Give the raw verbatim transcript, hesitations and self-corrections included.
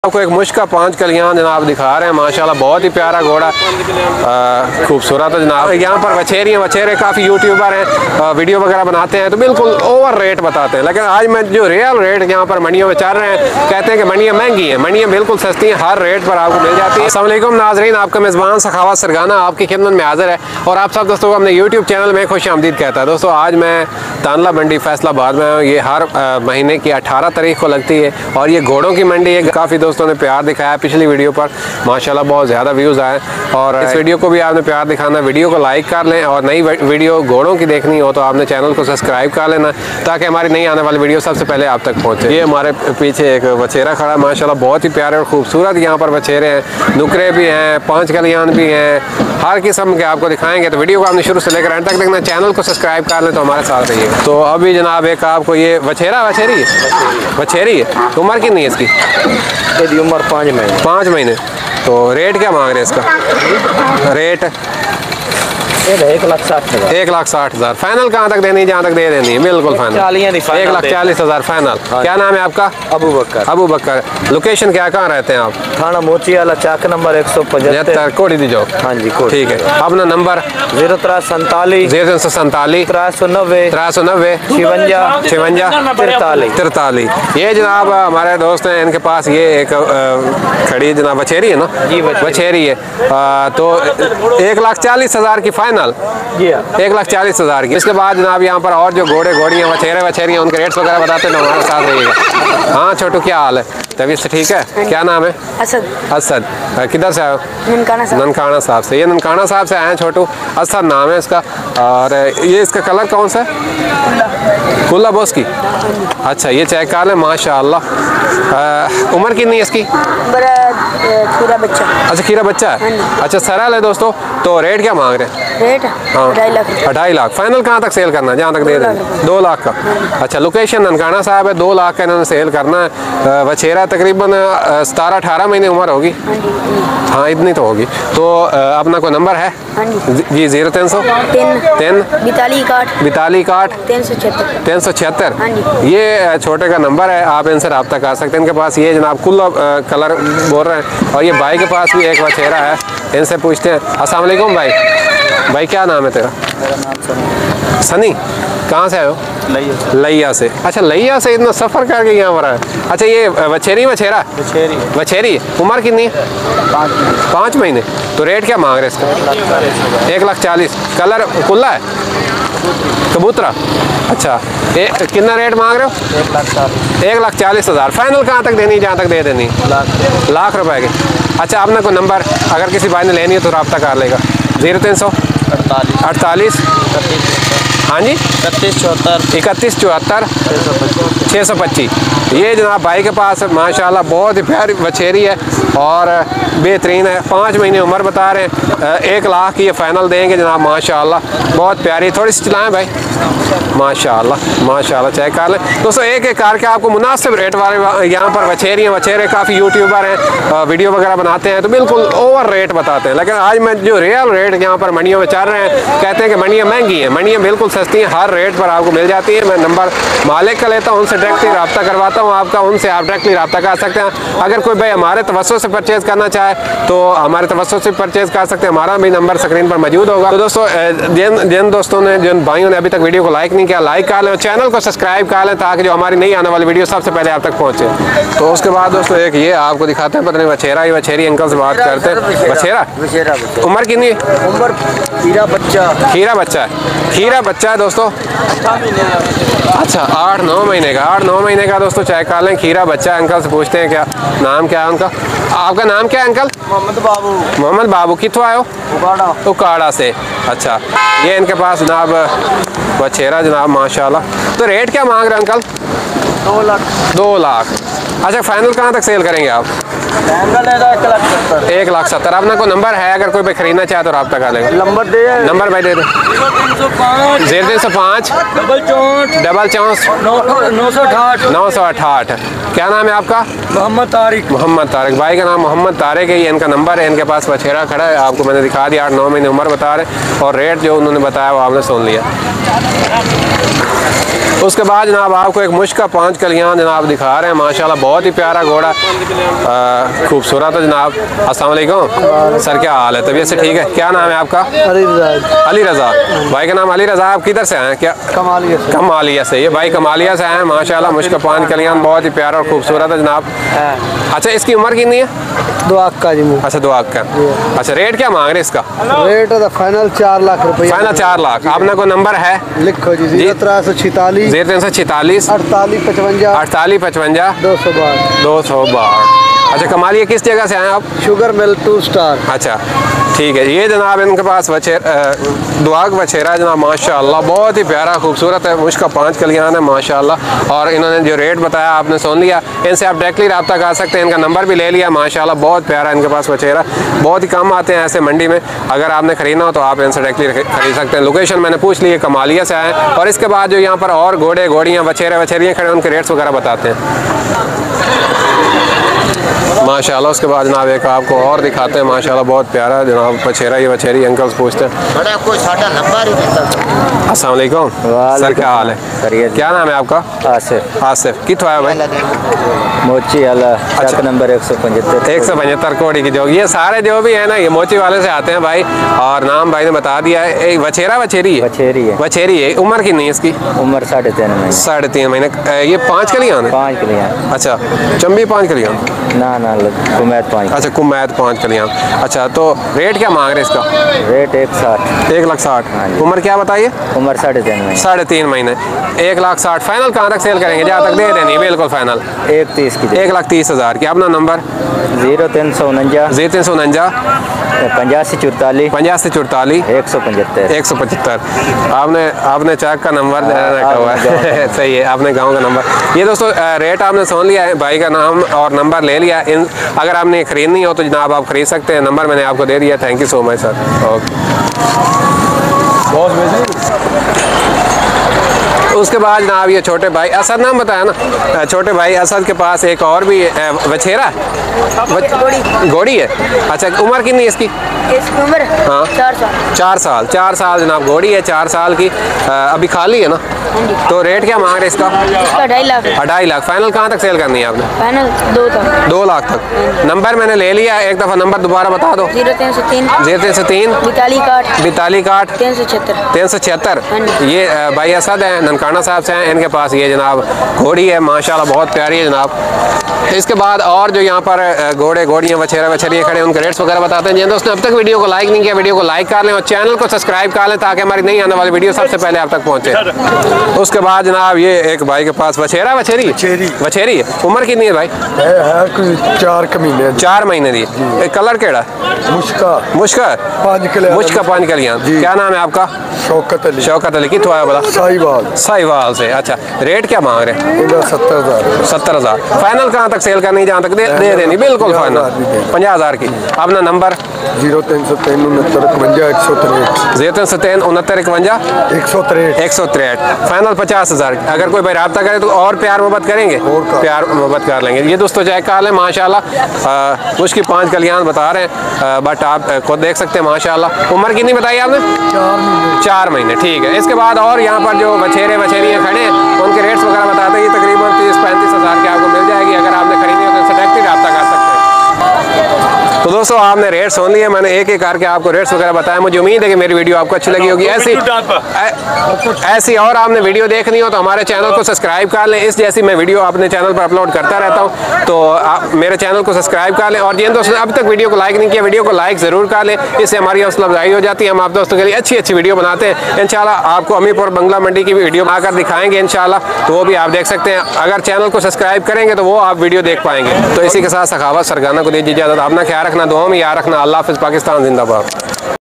आपको एक मुश्का पांच कलियां जनाब दिखा रहे हैं। माशाल्लाह बहुत ही प्यारा घोड़ा, खूबसूरत है जनाब। यहाँ पर वछेरी हैं, वछेरे काफ़ी यूट्यूबर हैं, वीडियो वगैरह बनाते हैं तो बिल्कुल ओवर रेट बताते हैं। लेकिन आज मैं जो रियल रेट यहाँ पर मंडियों में चल रहे हैं, कहते हैं कि मंडियाँ महंगी हैं, मंडियाँ बिल्कुल सस्ती हैं, हर रेट पर आपको मिल जाती है। अस्सलाम वालेकुम नाज़रीन, आपका मेज़बान सखावत सरगाना आपकी खिदमत में हाजिर है और आप सब दोस्तों को अपने यूट्यूब चैनल में खुश आमदीद कहता है। दोस्तों आज मैं तानला मंडी फैसलाबाद में हूँ। ये हर महीने की अठारह तारीख को लगती है और ये घोड़ों की मंडी है। काफ़ी दोस्तों ने प्यार दिखाया पिछली वीडियो पर, माशाल्लाह बहुत ज़्यादा व्यूज़ आए और इस वीडियो को भी आपने प्यार दिखाना। वीडियो को लाइक कर लें और नई वीडियो घोड़ों की देखनी हो तो आपने चैनल को सब्सक्राइब कर लेना ताकि हमारी नई आने वाली वीडियो सबसे पहले आप तक पहुँचे। ये हमारे पीछे एक वछेरा खड़ा है, माशाल्लाह बहुत ही प्यारे और खूबसूरत यहाँ पर वछेरे हैं, नुकरे भी हैं, पाँच कलियान भी हैं, हर किस्म के आपको दिखाएंगे। तो वीडियो को आपने शुरू से लेकर एंड तक देखना, चैनल को सब्सक्राइब कर लें तो हमारे साथ रहिएगा। तो अभी जनाब एक आपको ये वछेरा वछेरी है वछेरी है उम्र कितनी है इसकी? इसकी उम्र पाँच महीने पाँच महीने। तो रेट क्या मांग रहे हैं इसका? रेट एक लाख साठ हजार एक लाख साठ हजार फाइनल कहाँ तक देनी है? जहाँ तक दे देनी है बिल्कुल फाइनल एक लाख चालीस हजार फाइनल। क्या नाम है आपका? अबू बकर। अबू बकर। लोकेशन क्या, कहाँ रहते हैं आप? थाना मोची वाला चाक नंबर एक सौ पचहत्तर कोड़ी दी जो। हाँ जी ठीक है। अपना नंबर जीरो त्रा सैंतालीस जीरो तीन सौ सैंतालीस त्रा सौ नब्बे त्रा सौ नब्बे छिवंजा छिवंजा तिरतालीस तिरतालीस। ये जनाब हमारे दोस्त हैं, इनके पास ये एक खड़ी जनाब वछेरी है ना? जी वछेरी है। तो एक लाख चालीस हजार की फाइनल, एक लाख चालीस हजार की। इसके बाद जनाब यहाँ पर और जो घोड़े घोड़ियाँ वछेरे वछेरियाँ उनके रेट्स वगैरह बताते हैं, हमारे साथ रहिएगा। हाँ छोटू, क्या हाल है? तबीयत से ठीक है? क्या नाम है? असद। असद। किधर से आए हो? ननकाना साहब। ननकाना साहब से। ये ननकाना साहब से आए हैं छोटू। असद नाम है इसका। और ये इसका कलर कौन सा है? कुल्ला बॉस की। अच्छा ये चेक कर लें, माशाल्लाह। उम्र कितनी है इसकी? खीरा बच्चा। अच्छा खीरा बच्चा है। अच्छा सरल है दोस्तों। तो रेट क्या मांग रहे हैं? रेट हाँ ढाई लाख ढाई लाख फाइनल कहाँ तक सेल करना है? जहाँ तक दे दें दो लाख का। अच्छा लोकेशन ननकाना साहब है, दो लाख का इन्होंने सेल करना है। वछेरा तकरीबन सतारह अठारह महीने उम्र होगी। हाँ इतनी तो होगी। तो अपना कोई नंबर है? जी जीरो तीन सौ तीन तीन बिताली इकाठ बिताली इकाठ तीन सौ छिहत्तर तीन सौ छिहत्तर। हाँ जी। ये छोटे का नंबर है, आप इनसे रब्ता कर सकते हैं। इनके पास ये जनाब कुल्ला कलर बोल रहे हैं और ये भाई के पास भी एक वछेरा है, इनसे पूछते हैं। अस्सलाम वालेकुम भाई। भाई क्या नाम है तेरा? मेरा नाम सनी। सनी। कहाँ से आए हो? लैया लैया से। अच्छा लैया से इतना सफ़र करके यहाँ पर आए। अच्छा ये वछेरी वछेरा वछेरी वछेरी उम्र कितनी है? पाँच महीने पाँच महीने। तो रेट क्या मांग रहे हैं इसका? एक लाख चालीस। कलर कुल्ला है? कबूतरा। अच्छा ए, कितना रेट मांग रहे हो? एक लाख चालीस एक लाख चालीस हज़ार फाइनल कहाँ तक देनी, जहाँ तक दे देनी? लाख लाख रुपए की। अच्छा आपने कोई नंबर अगर किसी भाई ने लेनी है तो रब्ता कर लेगा। जीरो तीन सौ अड़तालीस अड़तालीस हाँ जी इकतीस चौहत्तर इकतीस चौहत्तर छः सौ पच्चीस। ये जनाब भाई के पास माशाल्लाह बहुत ही प्यारी वछेरी है और बेहतरीन है। पाँच महीने उम्र बता रहे हैं, एक लाख की ये फाइनल देंगे जनाब। माशाल्लाह बहुत प्यारी। थोड़ी सी चलाएं भाई। माशाल्लाह माशाल्लाह चेक कर लें दोस्तों, एक एक करके आपको मुनासिब रेट वाले यहाँ पर वछेरी हैं। वछेरे काफ़ी यूट्यूबर हैं, वीडियो वगैरह बनाते हैं तो बिल्कुल ओवर रेट बताते हैं। लेकिन आज मैं जो रियल रेट यहाँ पर मंडियों में चल रहे हैं, कहते हैं कि मंडियाँ महंगी हैं, मंडियाँ बिल्कुल सस्ती हैं, हर रेट पर आपको मिल जाती है। मैं नंबर मालिक का लेता हूँ, उनसे डायरेक्टली रब्ता करवाता हूँ आपका, उनसे आप डायरेक्टली रब्ता कर सकते हैं। अगर कोई भाई हमारे तवज्जो से परचेज़ करना चाहे तो हमारे तवज्जो से परचेज़ कर सकते हैं, हमारा भी नंबर स्क्रीन पर मौजूद होगा। तो दोस्तों जिन जिन दोस्तों ने जिन भाइयों ने अभी तक वीडियो को लाइक नहीं किया, लाइक कर लें, चैनल को सब्सक्राइब कर लें ताकि जो हमारी नई आने वाली वीडियो सबसे पहले आप तक पहुँचे। तो उसके बाद दोस्तों एक ये आपको दिखाते हैं, पता नहीं वछेरा ही वछेरी अंकल से बात करते हैं। वछेरा वछेरा उम्र कितनी है? उम्र खीरा बच्चा खीरा बच्चा है। खीरा बच्चा है दोस्तों। अच्छा आठ नौ महीने का आठ नौ महीने का दोस्तों चेक कर लें। खीरा बच्चा अंकल से पूछते हैं क्या नाम क्या है उनका। आपका नाम क्या है अंकल? मोहम्मद बाबू। मोहम्मद बाबू। कितों आए हो? उकाड़ा। उकाड़ा से। अच्छा ये इनके पास जनाब वछेरा जनाब माशाल्लाह। तो रेट क्या मांग रहे हैं अंकल? दो लाख दो लाख। अच्छा फाइनल कहाँ तक सेल करेंगे आप? एक लाख सत्तर। अपना कोई नंबर है, अगर कोई भाई खरीदना चाहे तो रब्ता कर लेगा। नंबर दे नंबर भाई दे दे। जीरो तीन सौ पाँच डबल चौंठ डबल चौंस नौ सौ अठाठ नौ सौ अठाठ। क्या नाम है आपका? मोहम्मद तारिक। मोहम्मद तारिक। भाई का नाम मोहम्मद तारिक है। ये इनका नंबर है, इनके पास बछेरा खड़ा है, आपको मैंने दिखा दिया। आठ नौ महीने उम्र बता रहे और रेट जो उन्होंने बताया वो आपने सुन लिया। उसके बाद जनाब आपको एक मुश्का पाँच कलियां जनाब दिखा रहे हैं, माशाल्लाह बहुत ही प्यारा घोड़ा, खूबसूरत है जनाब। अस्सलाम वालेकुम सर, क्या हाल है? तबीयत से ठीक है? क्या नाम है आपका? अली रजा। अली रज़ा। भाई का नाम अली रज़ा। आप किधर से हैं? क्या कमालिया से। कमालिया से। ये भाई कमालिया से हैं माशाल्लाह। मुश्का पाँच कलियां बहुत ही प्यारा और खूबसूरत है जनाब। अच्छा, इसकी उम्र कितनी है? दो आका जी मुँह। अच्छा, दो आँख का। अच्छा, रेट क्या मांग रहे हैं इसका? रेट है फाइनल चार लाख रुपए। फाइनल चार लाख। आपने कोई नंबर है? लिखो जी। जीरो त्रा सौ छितालीस जीरो तीन सौ छितालीस अड़तालीस पचवंजा अड़तालीस पचवंजा दो सौ बारह दो सौ बारह। अच्छा, कमालिया किस जगह से आए आप? Sugar mill to star. अच्छा, ठीक है। ये जनाब इनके पास बछेर दुआग बछेरा जनाब माशाल्लाह बहुत ही प्यारा खूबसूरत है। मुश्का पाँच कलियान है माशाल्लाह। और इन्होंने जो रेट बताया आपने सुन लिया। इनसे आप डायरेक्टली रब्ता कर सकते हैं, इनका नंबर भी ले लिया माशाल्लाह। बहुत प्यारा इनके पास बछेरा, बहुत ही कम आते हैं ऐसे मंडी में। अगर आपने खरीदना हो तो आप इनसे डायरेक्टली खरीद सकते हैं। लोकेशन मैंने पूछ ली है, कमालिया से आए। और इसके बाद जो यहाँ पर और घोड़े घोड़ियाँ बछेरे बछेरियाँ खड़े, उनके रेट्स वगैरह बताते हैं माशाल्लाह। उसके बाद जनाब एक आपको और दिखाते हैं माशाल्लाह, बहुत प्यारा जनाब बछेरा। ये बछेरी अंकल्स पूछते हैं। बड़ा कोई साढ़ा नंबर ही नहीं। अस्सलाम वालेकुम सर, क्या हाल है? क्या नाम है आपका? आसिफ। आसिफ। कितों आया भाई? मोची वाला। अच्छा। नंबर एक सौ पचहत्तर एक सौ पचहत्तर कोड़ी की जो ये सारे जो भी है ना, ये मोची वाले से आते हैं भाई। और नाम भाई ने बता दिया है। एक बछेरा बछेरी है? बछेरी है। बछेरी है। उम्र कितनी है इसकी? उम्र साढ़े तीन महीने। साढ़े तीन महीने। ये पाँच कलियां है? पाँच कलियां। अच्छा, चंबी पाँच कलियां? ना ना कुमैत पाँच। अच्छा, कुमैत पाँच कलियां। अच्छा, तो रेट क्या मांग रहे इसका? रेट एक साठ। एक लाख साठ। उम्र क्या बताइए? उम्र साढ़े तीन महीने। साढ़े तीन महीने। एक लाख साठ। फाइनल कहाँ तक सेल करेंगे? जहाँ तक दे देनी बिल्कुल फाइनल। एक तीस की। एक लाख तीस हज़ार की। अपना नंबर? जीरो तीन सौ उनंजा जीरो तीन सौ उनंजा पंजासी चौतालीस पंजासी चौतालीस एक सौ पचहत्तर एक सौ पचहत्तर। आपने आपने चक का नंबर रखा हुआ है सही है, आपने गांव का नंबर। ये दोस्तों रेट आपने सुन लिया है, भाई का नाम और नंबर ले लिया। इन अगर आपने खरीदनी हो तो जनाब आप खरीद सकते हैं। नंबर मैंने आपको दे दिया। Thank you so much sir. उसके बाद जनाब ये छोटे भाई असद, नाम बताया ना, छोटे भाई असद के पास एक और भी बछेरा है, घोड़ी है। अच्छा, उम्र कितनी है इसकी? इसकी उम्र हाँ चार साल। चार साल चार साल जनाब घोड़ी है, चार साल की। अभी खाली है ना? तो रेट क्या मांग रहे इसका? इसका ढाई लाख। ढाई लाख। फाइनल कहाँ तक सेल करनी है आपने? फाइनल दो तक। दो लाख तक। नंबर मैंने ले लिया, एक दफ़ा नंबर दोबारा बता दो। जीरो तीन सौ तीन जीरो तीन सौ तीन बिताली काठ बिताली काठ तीन सौ छिहत्तर तीन सौ छिहत्तर। ये भाई असद हैं, ननकाना साहब से हैं। इनके पास ये जनाब घोड़ी है माशाल्लाह, बहुत प्यारी है जनाब। इसके बाद और जो यहाँ पर घोड़े घोड़ियाँ बछेरा बछेरियाँ खड़े, उनके रेट्स वगैरह बताते हैं। जिन दोस्तों ने अब तक वीडियो को लाइक नहीं किया, वीडियो को लाइक कर लें और चैनल को सब्सक्राइब कर लें ताकि हमारी नई आने वाली वीडियो सबसे पहले आप तक पहुँचे। उसके बाद जनाब ये एक भाई के पास बछेरा बछेरी बछेरी है। उम्र कितनी है भाई? है कोई चार महीने। चार महीने दी। कलर केड़ा? मुश्का मुश्का पांच कलियां। मुश्का पाँच कलियां। क्या नाम है आपका? शौकत अली। शौकत अली। कितों आया बोला? साहिवाल। साहिवाल से। अच्छा, रेट क्या मांग रहे हैं? सत्तर हजार सत्तर हजार। फाइनल कहाँ तक सेल करनी? जहाँ तक दे, दे देनी बिल्कुल फाइनल पंजाह हजार की। अपना नंबर? जीरो तीन सौ तीन उनहत्तर इकवंजा एक सौ तिरठ जीरो तीन सौ तीन उनहत्तर इकवंजा एक सौ तिरठ एक सौ तिरठ। फाइनल पचास हजार। अगर कोई भाई रब्ता करे तो और प्यार मोहब्बत करेंगे? प्यार मोहब्बत कर लेंगे। ये दोस्तों चेक कर लें माशाल्लाह, उसकी पाँच कलियां बता रहे हैं, बट आप खुद देख सकते हैं माशाल्लाह। उम्र कितनी बताई आपने? चार महीने। चार महीने। ठीक है। इसके बाद और यहाँ पर जो बछेरे बछेरियाँ खड़े हैं उनके रेट्स वगैरह बताते हैं। ये तकरीबन तीस पैंतीस हज़ार की आपको मिल जाएगी। अगर आपने खरीदी हो तो इनसे डायरेक्टली रब्ता कर सकते हैं। तो दोस्तों आपने रेट सुन लिए, मैंने एक एक करके आपको रेट्स वगैरह बताया। मुझे उम्मीद है कि मेरी वीडियो आपको अच्छी लगी होगी। ऐसी ऐसी और आपने वीडियो देखनी हो तो हमारे चैनल को सब्सक्राइब कर लें। इस जैसी मैं वीडियो अपने चैनल पर अपलोड करता रहता हूँ, तो आप मेरे चैनल को सब्सक्राइब कर लें। और जिन दोस्तों ने अब तक वीडियो को लाइक नहीं किया, वीडियो को लाइक ज़रूर कर लें। इससे हमारी हौसला अफजाई हो जाती है। हम आप दोस्तों के लिए अच्छी अच्छी वीडियो बनाते हैं। इंशाल्लाह आपको अमीपुर बंगला मंडी की वीडियो आकर दिखाएंगे इंशाल्लाह, तो वो भी आप देख सकते हैं। अगर चैनल को सब्सक्राइब करेंगे तो वो आप वीडियो देख पाएंगे। तो इसी के साथ सखावत सरगाना को दीजिए इजाज़त। अपना ख्याल रखना, दुआ में याद रखना। अल्लाह हाफ़िज़। पाकिस्तान जिंदाबाद।